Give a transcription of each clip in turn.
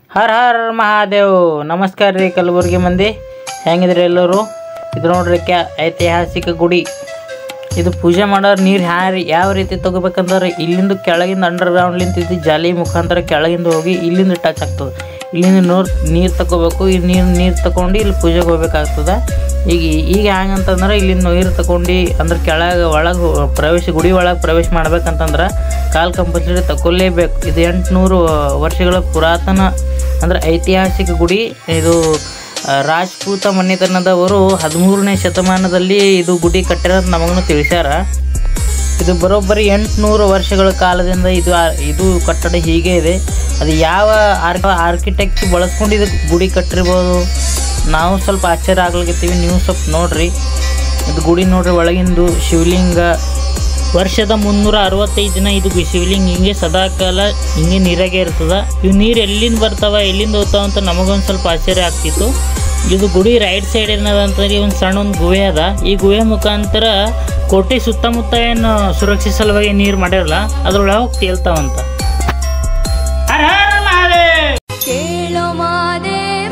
ಹರ ಹರ ಮಹಾದೇವ್. ನಮಸ್ಕಾರ ರೀ ಕಲಬುರ್ಗಿ ಮಂದಿ, ಹೆಂಗಿದ್ರಿ ಎಲ್ಲರೂ? ಇದು ನೋಡ್ರಿ ಐತಿಹಾಸಿಕ ಗುಡಿ. ಇದು ಪೂಜೆ ಮಾಡೋರು ನೀರು ಯಾವ ರೀತಿ ತಗೋಬೇಕಂದ್ರೆ ಇಲ್ಲಿಂದ ಕೆಳಗಿಂದ ಅಂಡರ್ಗ್ರೌಂಡ್ಲಿಂದ ಇದು ಜಾಲಿ ಮುಖಾಂತರ ಕೆಳಗಿಂದ ಹೋಗಿ ಇಲ್ಲಿಂದ ಟಚ್ ಆಗ್ತದೆ. ಇಲ್ಲಿಂದ ನೀರು ತಗೋಬೇಕು. ಈ ನೀರು ತಗೊಂಡು ಇಲ್ಲಿ ಪೂಜೆಗೆ ಹೋಗ್ಬೇಕಾಗ್ತದೆ. ಈಗ ಹೆಂಗಂತಂದ್ರೆ ಇಲ್ಲಿಂದ ನೀರು ತಗೊಂಡು ಅಂದ್ರೆ ಒಳಗೆ ಗುಡಿ ಒಳಗೆ ಪ್ರವೇಶ ಮಾಡ್ಬೇಕಂತಂದ್ರೆ ಕಾಲು ಕಂಪಲ್ಸರಿ ತಗೊಳ್ಳೇಬೇಕು. ಇದು 800 ವರ್ಷಗಳ ಪುರಾತನ ಅಂದ್ರೆ ಐತಿಹಾಸಿಕ ಗುಡಿ. ಇದು ರಾಜಪೂತ ಮನೆತನದವರು 13ನೇ ಶತಮಾನದಲ್ಲಿ ಇದು ಗುಡಿ ಕಟ್ಟಿರೋದು ನಮಗೂ ತಿಳಿಸ್ಯಾರ. ಇದು ಬರೋಬ್ಬರಿ 800 ವರ್ಷಗಳ ಕಾಲದಿಂದ ಇದು ಕಟ್ಟಡ ಹೀಗೆ ಇದೆ. ಅದು ಯಾವ ಆರ್ಕಿಟೆಕ್ಟ್ ಬಳಸ್ಕೊಂಡು ಇದು ಗುಡಿ ಕಟ್ಟಿರ್ಬೋದು, ನಾವು ಸ್ವಲ್ಪ ಆಶ್ಚರ್ಯ ಆಗ್ಲಿಕತ್ತೀವಿ. ನೀವು ಸ್ವಲ್ಪ ನೋಡ್ರಿ, ಇದು ಗುಡಿ ನೋಡ್ರಿ. ಒಳಗಿಂದು ಶಿವಲಿಂಗ ವರ್ಷದ 365 ದಿನ ಇದು ಶಿವಲಿಂಗ ಹಿಂಗೆ ಸದಾಕಾಲ ಹಿಂಗೆ ನೀರಾಗೆ ಇರ್ತದೆ. ಇವು ನೀರು ಎಲ್ಲಿಂದ ಬರ್ತಾವ ಎಲ್ಲಿಂದ ಹೋಗ್ತಾವ ಅಂತ ನಮಗೊಂದು ಸ್ವಲ್ಪ ಆಶ್ಚರ್ಯ ಆಗ್ತಿತ್ತು. ಇದು ಗುಡಿ ರೈಟ್ ಸೈಡ್ ಏನದಂತಂದ್ರೆ ಒಂದು ಸಣ್ಣ ಒಂದು ಗುಹೆ ಅದ. ಈ ಗುಹೆ ಮುಖಾಂತರ ಕೋಟೆ ಸುತ್ತಮುತ್ತ ಏನು ಸುರಕ್ಷಿತ ಸಲುವಾಗಿ ನೀರು ಮಾಡಿರಲ್ಲ, ಅದ್ರೊಳಗೆ ಹೋಗಿ ತೇಲ್ತಾವಂತ. ಹರ ಹರ ಮಹಾದೇವ್. ಕೇಳೋ ಮಾದೇವ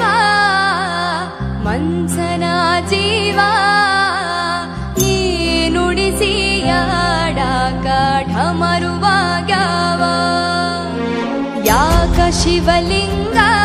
ಮನ್ಸನ ಜೀವ ನೀ ನುಡಿಸಿಯಾಡಾಕ ಢಮರುವಾಗ್ಯಾವ ಯಾಕ ಶಿವಲಿಂಗ